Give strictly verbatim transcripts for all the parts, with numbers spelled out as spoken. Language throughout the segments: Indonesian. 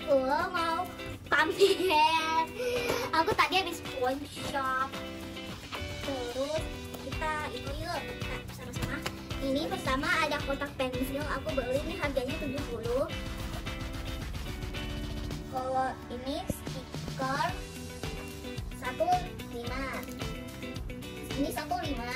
aku mau pamer. Aku tadi habis pawn shop. Terus kita itu yuk kita sama-sama. Ini pertama ada kotak pensil. Aku beli ini harganya tujuh puluh. Kalau ini stiker satu lima. Ini satu lima.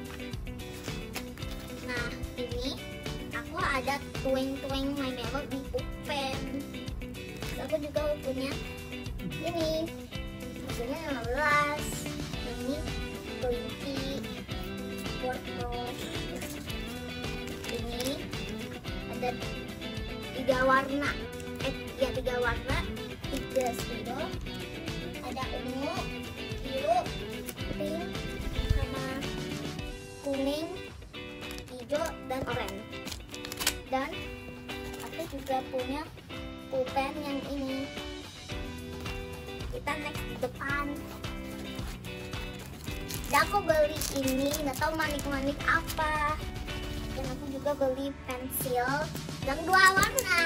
Nah ini aku ada tueng-tueng My Melody pulpen. Aku juga punya ini harganya lima belas. Ini Twenty Portable. Ini ada tiga warna, eh ya tiga warna, tiga spidol. Ada ungu, biru, pink, sama kuning, hijau, dan oranye. Dan aku juga punya pulpen yang ini. Kita next di depan. Dan aku beli ini, nggak tahu manik-manik apa. Dan aku juga beli pensil yang dua warna.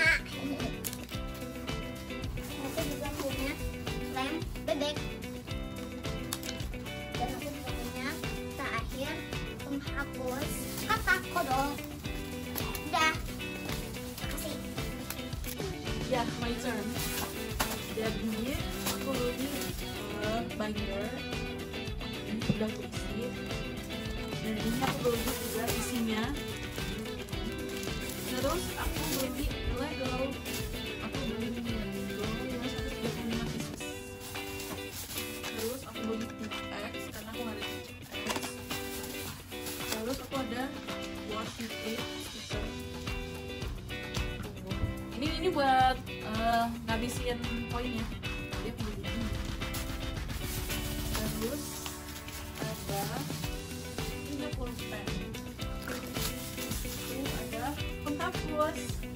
Aku juga punya lem bebek. Dan aku juga punya terakhir penghapus kata kodok. Udah. Makasih. Ya, my turn. Jadi aku beli uh, binder. Ini udah aku isi. Dan ini aku beli juga isinya. Terus aku beli Lego. Aku beli Lego yang seratus tiga puluh lima pieces. Terus aku beli tip X karena aku ada tip X. Terus aku ada washi tape stiker. Ini ini buat uh, ngabisin poinnya. Dia pilih ini. Terus ada tiga puluh pen. Itu ada penghapus.